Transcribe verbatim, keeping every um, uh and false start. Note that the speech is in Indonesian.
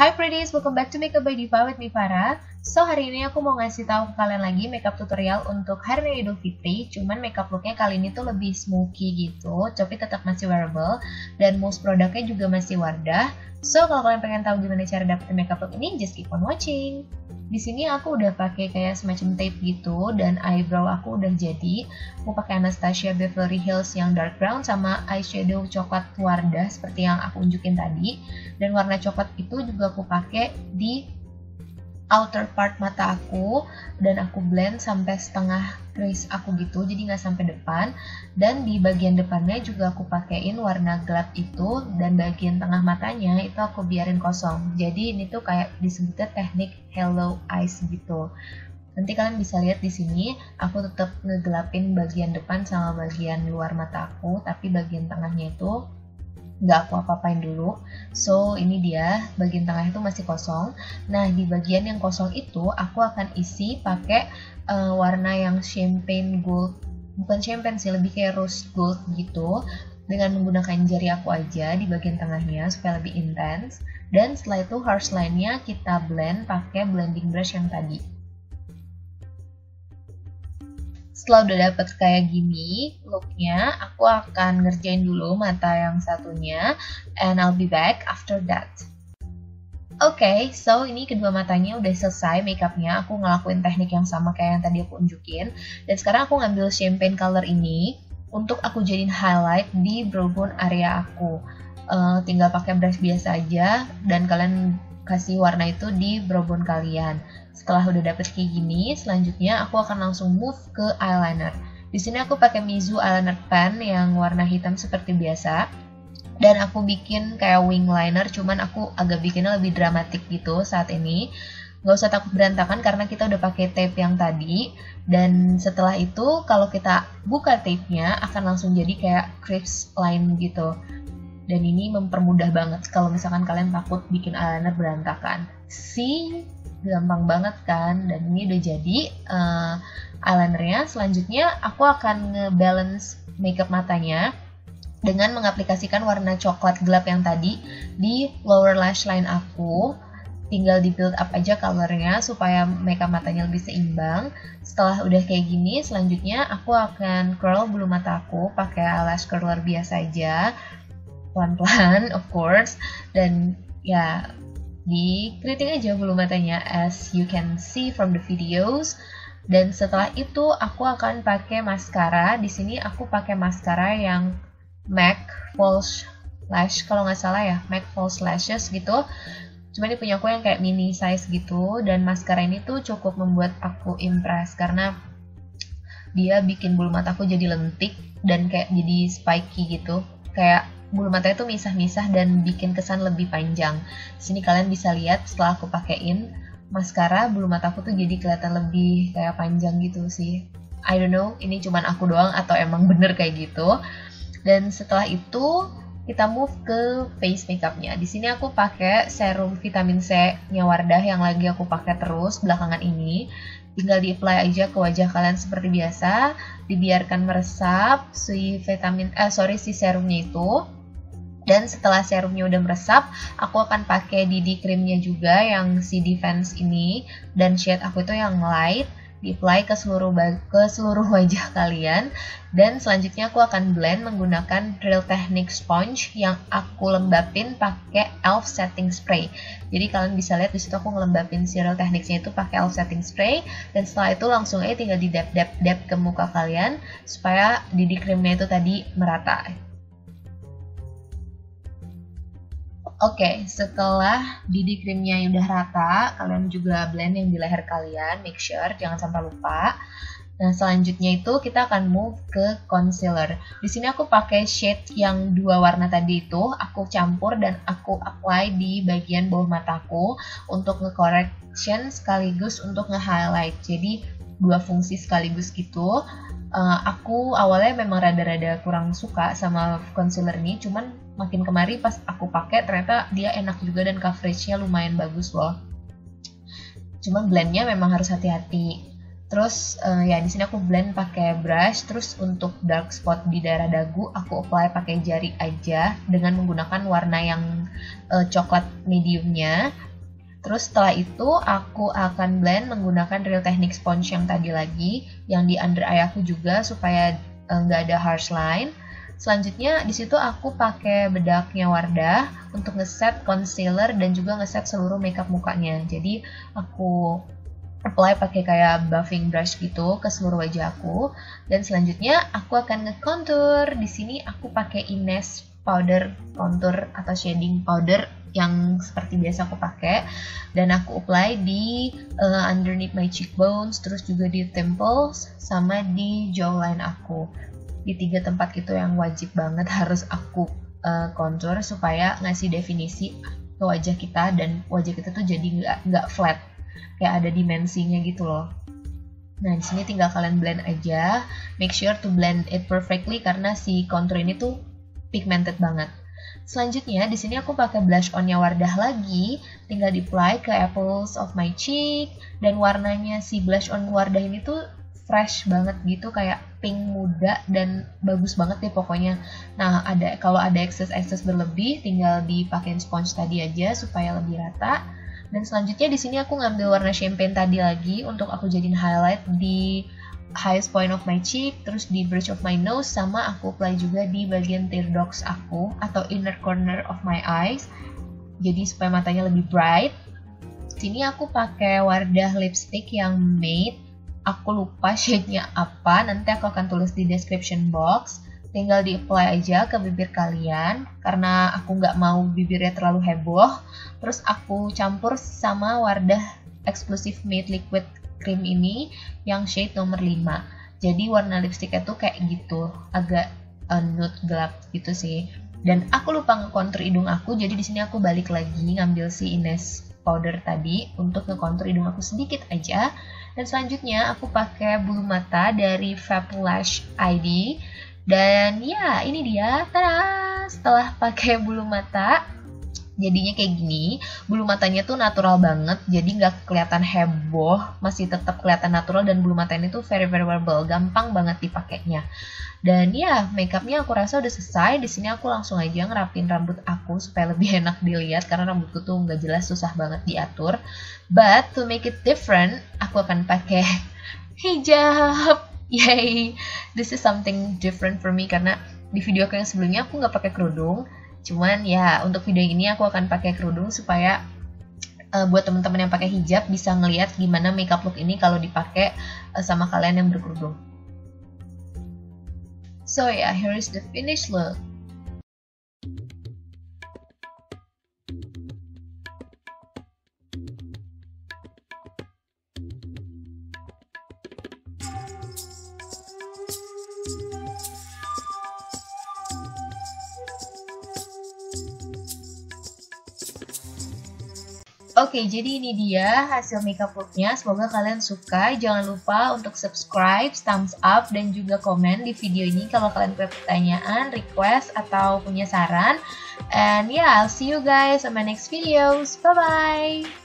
Hi pretties, welcome back to Makeup by Diva with me Farah. So hari ini aku mau ngasih tahu ke kalian lagi makeup tutorial untuk hari raya Idul Fitri. Cuman makeup looknya kali ini tuh lebih smoky gitu, tapi tetap masih wearable dan most produknya juga masih Wardah. So kalau kalian pengen tahu gimana cara dapetin makeup look ini, just keep on watching. Di sini aku udah pakai kayak semacam tape gitu dan eyebrow aku udah jadi. Aku pakai Anastasia Beverly Hills yang dark brown sama eyeshadow coklat Wardah seperti yang aku unjukin tadi. Dan warna coklat itu juga aku pakai di outer part mata aku dan aku blend sampai setengah crease aku gitu, jadi nggak sampai depan. Dan di bagian depannya juga aku pakein warna gelap itu dan bagian tengah matanya itu aku biarin kosong. Jadi ini tuh kayak disebutnya teknik Hello Eyes gitu. Nanti kalian bisa lihat di sini aku tetap ngegelapin bagian depan sama bagian luar mata aku, tapi bagian tengahnya itu nggak aku apa-apain dulu. So ini dia bagian tengah itu masih kosong. Nah di bagian yang kosong itu aku akan isi pakai uh, warna yang champagne gold, bukan champagne sih, lebih kayak rose gold gitu, dengan menggunakan jari aku aja di bagian tengahnya supaya lebih intens. Dan setelah itu harsh line-nya kita blend pakai blending brush yang tadi. Setelah udah dapet kayak gini looknya, aku akan ngerjain dulu mata yang satunya, and I'll be back after that. Oke, okay, so ini kedua matanya udah selesai makeupnya. Aku ngelakuin teknik yang sama kayak yang tadi aku unjukin. Dan sekarang aku ngambil champagne color ini untuk aku jadiin highlight di brow bone area aku. Uh, tinggal pakai brush biasa aja dan kalian kasih warna itu di brow bone kalian. Setelah udah dapet kayak gini, selanjutnya aku akan langsung move ke eyeliner. Di sini aku pakai Mizu eyeliner pen yang warna hitam seperti biasa. Dan aku bikin kayak wing liner, cuman aku agak bikinnya lebih dramatik gitu saat ini. Gak usah takut berantakan karena kita udah pakai tape yang tadi. Dan setelah itu kalau kita buka tape-nya akan langsung jadi kayak crease line gitu. Dan ini mempermudah banget kalau misalkan kalian takut bikin eyeliner berantakan. See? Gampang banget kan, dan ini udah jadi uh, eyelinernya. Selanjutnya aku akan ngebalance makeup matanya dengan mengaplikasikan warna coklat gelap yang tadi di lower lash line aku. Tinggal di build up aja colornya supaya makeup matanya lebih seimbang. Setelah udah kayak gini, selanjutnya aku akan curl bulu mata aku pakai eyelash curler biasa aja, pelan-pelan of course. Dan ya di keriting aja bulu matanya as you can see from the videos. Dan setelah itu aku akan pakai maskara. Di sini aku pakai maskara yang MAC False Lash kalau nggak salah ya, MAC False Lashes gitu. Cuma ini punya aku yang kayak mini size gitu. Dan maskara ini tuh cukup membuat aku impress karena dia bikin bulu mataku jadi lentik dan kayak jadi spiky gitu, kayak bulu mata itu misah-misah dan bikin kesan lebih panjang. Di sini kalian bisa lihat setelah aku pakein maskara, bulu mataku tuh jadi kelihatan lebih kayak panjang gitu sih. I don't know, ini cuman aku doang atau emang bener kayak gitu. Dan setelah itu kita move ke face makeupnya. Di sini aku pakai serum vitamin C-nya Wardah yang lagi aku pakai terus belakangan ini. Tinggal di-apply aja ke wajah kalian seperti biasa, dibiarkan meresap si vitamin eh sorry si serumnya itu. Dan setelah serumnya udah meresap, aku akan pakai D D creamnya juga yang si Defense ini, dan shade aku itu yang light, di-apply ke seluruh ke seluruh wajah kalian. Dan selanjutnya aku akan blend menggunakan Real Technique sponge yang aku lembapin pakai e l f setting spray. Jadi kalian bisa lihat di situ aku ngelembapin si Real Technique-nya itu pakai e l f setting spray, dan setelah itu langsung aja tinggal di dab dab dab ke muka kalian supaya D D creamnya itu tadi merata. Oke, okay, setelah D D creamnya udah rata, kalian juga blend yang di leher kalian, make sure jangan sampai lupa. Nah, selanjutnya itu kita akan move ke concealer. Di sini aku pakai shade yang dua warna tadi itu, aku campur dan aku apply di bagian bawah mataku untuk nge-correction sekaligus untuk nge-highlight. Jadi dua fungsi sekaligus gitu. Uh, aku awalnya memang rada-rada kurang suka sama concealer ini, cuman makin kemari pas aku pakai ternyata dia enak juga dan coveragenya lumayan bagus loh. Cuman blendnya memang harus hati-hati. Terus uh, ya di sini aku blend pakai brush. Terus untuk dark spot di daerah dagu aku apply pakai jari aja dengan menggunakan warna yang uh, coklat mediumnya. Terus setelah itu aku akan blend menggunakan Real Techniques sponge yang tadi lagi, yang di under eye aku juga supaya nggak uh, ada harsh line. Selanjutnya di situ aku pakai bedaknya Wardah untuk ngeset concealer dan juga ngeset seluruh makeup mukanya. Jadi aku apply pakai kayak buffing brush gitu ke seluruh wajah aku. Dan selanjutnya aku akan nge-contour. Di sini aku pakai Ines powder contour atau shading powder yang seperti biasa aku pakai, dan aku apply di uh, underneath my cheekbones, terus juga di temples sama di jawline aku. Di tiga tempat itu yang wajib banget harus aku uh, contour supaya ngasih definisi ke wajah kita dan wajah kita tuh jadi nggak nggak flat, kayak ada dimensinya gitu loh. Nah di sini tinggal kalian blend aja, make sure to blend it perfectly karena si contour ini tuh pigmented banget. Selanjutnya di sini aku pakai blush on-nya Wardah lagi, tinggal di apply ke apples of my cheek, dan warnanya si blush on Wardah ini tuh fresh banget gitu, kayak pink muda dan bagus banget deh pokoknya. Nah, ada kalau ada excess-excess berlebih tinggal dipakein sponge tadi aja supaya lebih rata. Dan selanjutnya di sini aku ngambil warna champagne tadi lagi untuk aku jadiin highlight di highest point of my cheek, terus di bridge of my nose, sama aku apply juga di bagian tear ducts aku atau inner corner of my eyes. Jadi supaya matanya lebih bright. Sini aku pakai Wardah lipstick yang matte. Aku lupa shade-nya apa, nanti aku akan tulis di description box. Tinggal di-apply aja ke bibir kalian, karena aku nggak mau bibirnya terlalu heboh. Terus aku campur sama Wardah Exclusive Matte Liquid Cream ini, yang shade nomor lima. Jadi warna lipstiknya tuh kayak gitu, agak uh, nude gelap gitu sih. Dan aku lupa nge-contour hidung aku, jadi di sini aku balik lagi ngambil si Ines powder tadi untuk nge-contour hidung aku sedikit aja. Dan selanjutnya aku pakai bulu mata dari Fablash I D. Dan ya ini dia, tada! Setelah pakai bulu mata, jadinya kayak gini. Bulu matanya tuh natural banget, jadi nggak kelihatan heboh, masih tetap kelihatan natural, dan bulu mata ini tuh very very wearable, gampang banget dipakainya. Dan ya, makeupnya aku rasa udah selesai. Di sini aku langsung aja ngerapin rambut aku supaya lebih enak dilihat karena rambutku tuh nggak jelas, susah banget diatur. But to make it different, aku akan pakai hijab. Yay! This is something different for me karena di video aku yang sebelumnya aku nggak pakai kerudung. Cuman ya untuk video ini aku akan pakai kerudung supaya uh, buat teman-teman yang pakai hijab bisa ngelihat gimana makeup look ini kalau dipakai uh, sama kalian yang berkerudung. So yeah, here is the finished look. Oke, jadi ini dia hasil makeup looknya. Semoga kalian suka. Jangan lupa untuk subscribe, thumbs up, dan juga komen di video ini kalau kalian punya pertanyaan, request, atau punya saran. And yeah, I'll see you guys on my next videos. Bye-bye!